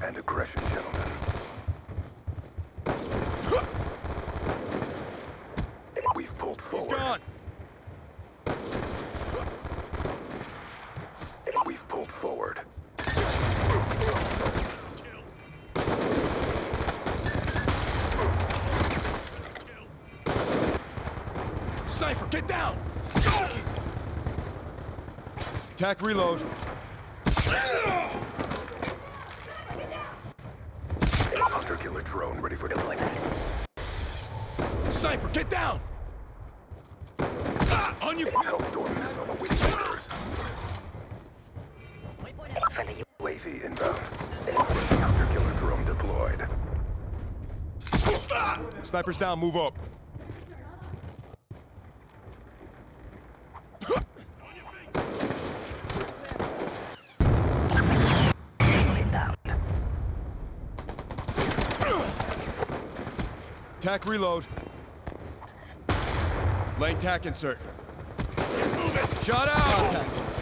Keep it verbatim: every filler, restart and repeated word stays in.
and aggression, gentlemen. We've pulled forward. He's gone. We've pulled forward. Sniper, get down! Attack reload. Hunter-killer drone ready for deployment. Sniper, get down! Ah, on your feet! Hellstorm is on the wing orders. U A V inbound. Hunter-killer drone deployed. Sniper's down, move up. Tac reload. Laying tac insert. Move it! Shot out! Contact.